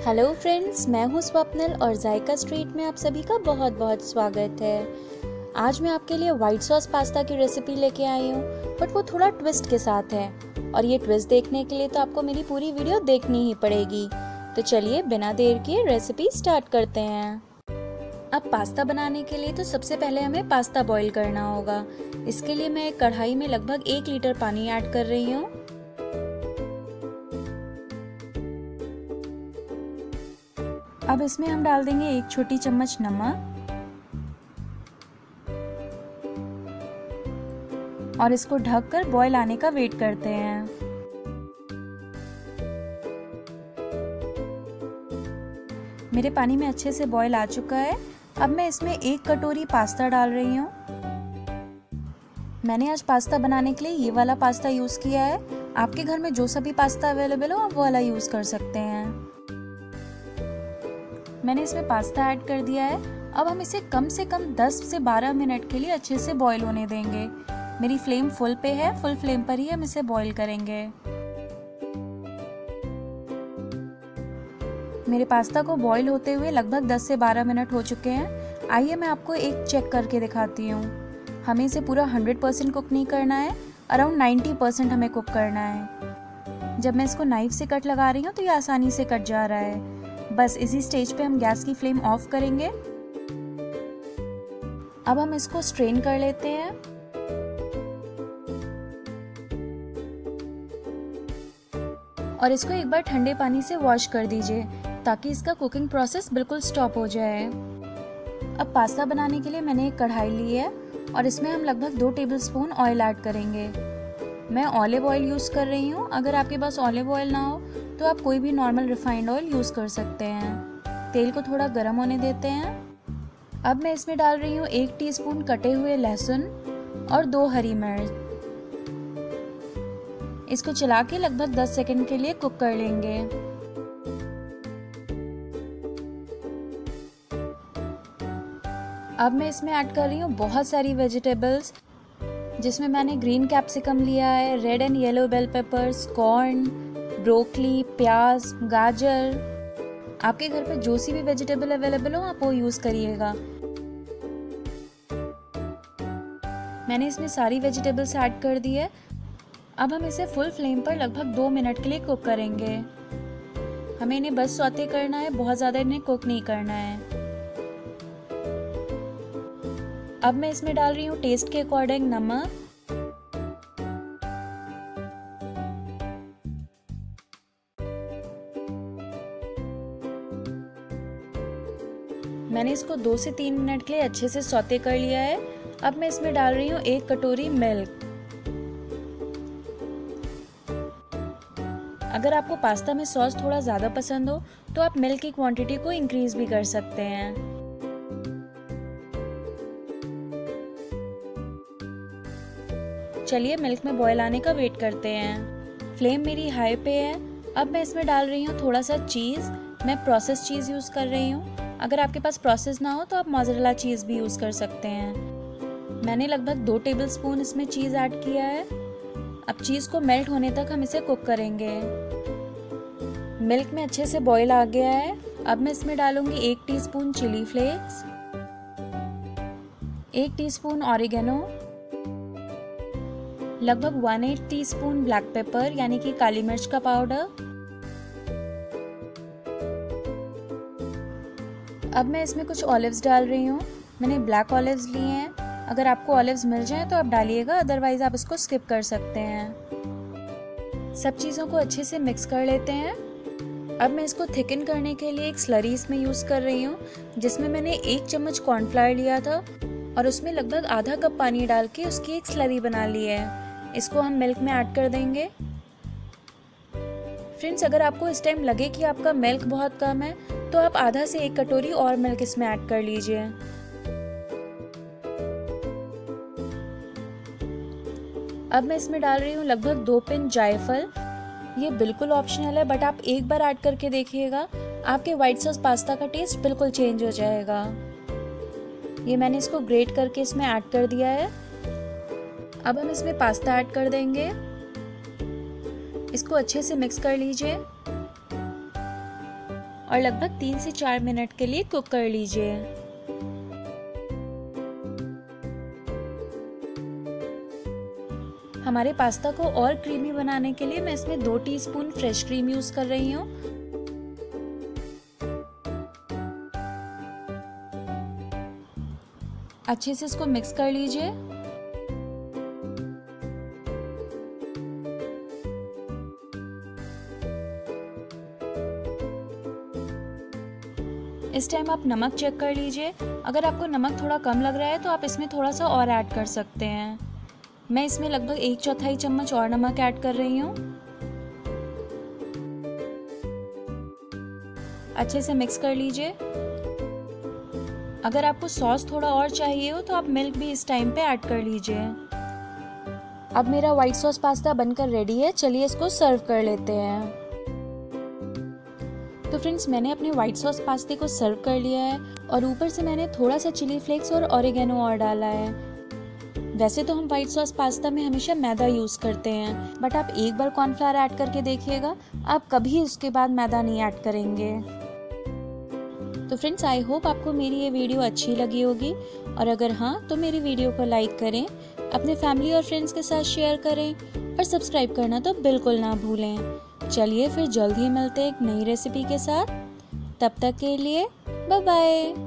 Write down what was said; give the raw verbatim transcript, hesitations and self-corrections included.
Hello friends, मैं हूं स्वप्निल और जायका स्ट्रीट में आप सभी का बहुत बहुत स्वागत है। आज मैं आपके लिए वाइट सॉस पास्ता की रेसिपी लेके आई हूं, बट वो थोड़ा ट्विस्ट के साथ है और ये ट्विस्ट देखने के लिए तो आपको मेरी पूरी वीडियो देखनी ही पड़ेगी। तो चलिए बिना देर किए रेसिपी स्टार्ट करते हैं। अब पास्ता बनाने के लिए तो सबसे पहले हमें पास्ता बॉईल करना होगा। इसके लिए मैं एक कढ़ाई में लगभग एक लीटर पानी ऐड कर रही हूँ। अब इसमें हम डाल देंगे एक छोटी चम्मच नमक और इसको ढककर बॉईल आने का वेट करते हैं। मेरे पानी में अच्छे से बॉईल आ चुका है। अब मैं इसमें एक कटोरी पास्ता डाल रही हूँ। मैंने आज पास्ता बनाने के लिए ये वाला पास्ता यूज़ किया है। आपके घर में जो सा भी पास्ता अवेलेबल हो आप वो वाला यूज़ कर सकते हैं। मैंने इसमें पास्ता ऐड कर दिया है। अब हम इसे कम से कम दस से बारह मिनट के लिए अच्छे से बॉईल होने देंगे। मेरी फ्लेम फुल पे है, फुल फ्लेम पर ही हम इसे बॉईल करेंगे। मेरे पास्ता को बॉईल होते हुए लगभग दस से बारह मिनट हो चुके हैं। आइए मैं आपको एक चेक करके दिखाती हूँ। हमें इसे पूरा हंड्रेड परसेंट कुक नहीं करना है, अराउंड नाइन्टी परसेंट हमें कुक करना है। जब मैं इसको नाइफ से कट लगा रही हूँ तो ये आसानी से कट जा रहा है। बस इसी स्टेज पे हम गैस की फ्लेम ऑफ करेंगे। अब हम इसको स्ट्रेन कर लेते हैं। और इसको एक बार ठंडे पानी से वॉश कर दीजिए ताकि इसका कुकिंग प्रोसेस बिल्कुल स्टॉप हो जाए। अब पास्ता बनाने के लिए मैंने एक कढ़ाई ली है और इसमें हम लगभग दो टेबलस्पून ऑयल ऐड करेंगे। मैं ऑलिव ऑयल यूज़ कर रही हूँ। अगर आपके पास ऑलिव ऑयल ना हो तो आप कोई भी नॉर्मल रिफाइंड ऑयल यूज़ कर सकते हैं। तेल को थोड़ा गर्म होने देते हैं। अब मैं इसमें डाल रही हूँ एक टीस्पून कटे हुए लहसुन और दो हरी मिर्च। इसको चला के लगभग दस सेकंड के लिए कुक कर लेंगे। अब मैं इसमें ऐड कर रही हूँ बहुत सारी वेजिटेबल्स, जिसमें मैंने ग्रीन कैप्सिकम लिया है, red and yellow bell peppers, corn, broccoli, प्याज, गाजर। आपके घर पे जो सी भी वेजिटेबल अवेलेबल हो आप वो यूज़ करिएगा। मैंने इसमें सारी वेजिटेबल्स ऐड कर दी है। अब हम इसे फुल फ्लेम पर लगभग दो मिनट के लिए कुक करेंगे। हमें इन्हें बस सौते करना है, बहुत ज़्यादा इन्हें कुक नहीं करना है। अब मैं इसमें डाल रही हूँ टेस्ट के अकॉर्डिंग नमक, मैंने इसको दो से तीन मिनट के लिए अच्छे से सौते कर लिया है। अब मैं इसमें डाल रही हूँ एक कटोरी मिल्क। अगर आपको पास्ता में सॉस थोड़ा ज़्यादा पसंद हो तो आप मिल्क की क्वांटिटी को इंक्रीज भी कर सकते हैं। चलिए मिल्क में बॉयल आने का वेट करते हैं। फ्लेम मेरी हाई पे है। अब मैं इसमें डाल रही हूँ थोड़ा सा चीज़। मैं प्रोसेस चीज़ यूज़ कर रही हूँ। अगर आपके पास प्रोसेस ना हो तो आप मोज़रेला चीज़ भी यूज़ कर सकते हैं। मैंने लगभग दो टेबलस्पून इसमें चीज़ ऐड किया है। अब चीज़ को मेल्ट होने तक हम इसे कुक करेंगे। मिल्क में अच्छे से बॉईल आ गया है। अब मैं इसमें डालूंगी एक टीस्पून चिली फ्लेक्स, एक टीस्पून ऑरिगेनो, लगभग one eight teaspoon black pepper यानी कि काली मिर्च का पाउडर। अब मैं इसमें कुछ ऑलिव्स डाल रही हूँ। मैंने ब्लैक ऑलिव्स लिए हैं। अगर आपको ऑलिव्स मिल जाए तो आप डालिएगा, अदरवाइज आप इसको स्किप कर सकते हैं। सब चीज़ों को अच्छे से मिक्स कर लेते हैं। अब मैं इसको थिकन करने के लिए एक स्लरी इसमें यूज़ कर रही हूँ, जिसमें मैंने एक चम्मच कॉर्नफ्लावर लिया था और उसमें लगभग आधा कप पानी डाल के उसकी एक स्लरी बना ली है। इसको हम मिल्क में ऐड कर देंगे। फ्रेंड्स, अगर आपको इस टाइम लगे कि आपका मिल्क बहुत कम है तो आप आधा से एक कटोरी और मिल्क इसमें ऐड कर लीजिए। अब मैं इसमें डाल रही हूँ लगभग दो पिन जायफल। ये बिल्कुल ऑप्शनल है, बट आप एक बार ऐड करके देखिएगा, आपके व्हाइट सॉस पास्ता का टेस्ट बिल्कुल चेंज हो जाएगा। ये मैंने इसको ग्रेट करके इसमें ऐड कर दिया है। अब हम इसमें पास्ता ऐड कर देंगे। इसको अच्छे से मिक्स कर लीजिए। और लगभग तीन से चार मिनट के लिए कुक कर लीजिए। हमारे पास्ता को और क्रीमी बनाने के लिए मैं इसमें दो टीस्पून फ्रेश क्रीम यूज कर रही हूँ। अच्छे से इसको मिक्स कर लीजिए। इस टाइम आप नमक चेक कर लीजिए। अगर आपको नमक थोड़ा कम लग रहा है तो आप इसमें थोड़ा सा और ऐड कर सकते हैं। मैं इसमें लगभग एक चौथाई चम्मच और नमक ऐड कर रही हूँ। अच्छे से मिक्स कर लीजिए। अगर आपको सॉस थोड़ा और चाहिए हो तो आप मिल्क भी इस टाइम पे ऐड कर लीजिए। अब मेरा व्हाइट सॉस पास्ता बनकर रेडी है। चलिए इसको सर्व कर लेते हैं। तो फ्रेंड्स, मैंने अपने व्हाइट सॉस पास्ते को सर्व कर लिया है और ऊपर से मैंने थोड़ा सा चिली फ्लेक्स और ऑरिगेनो और डाला है। वैसे तो हम व्हाइट सॉस पास्ता में हमेशा मैदा यूज़ करते हैं, बट आप एक बार कॉर्नफ्लावर ऐड करके देखिएगा, आप कभी उसके बाद मैदा नहीं ऐड करेंगे। तो फ्रेंड्स, आई होप आपको मेरी ये वीडियो अच्छी लगी होगी, और अगर हाँ तो मेरी वीडियो को लाइक करें, अपने फैमिली और फ्रेंड्स के साथ शेयर करें और सब्सक्राइब करना तो बिल्कुल ना भूलें। चलिए फिर जल्द ही मिलते हैं एक नई रेसिपी के साथ। तब तक के लिए बाय बाय।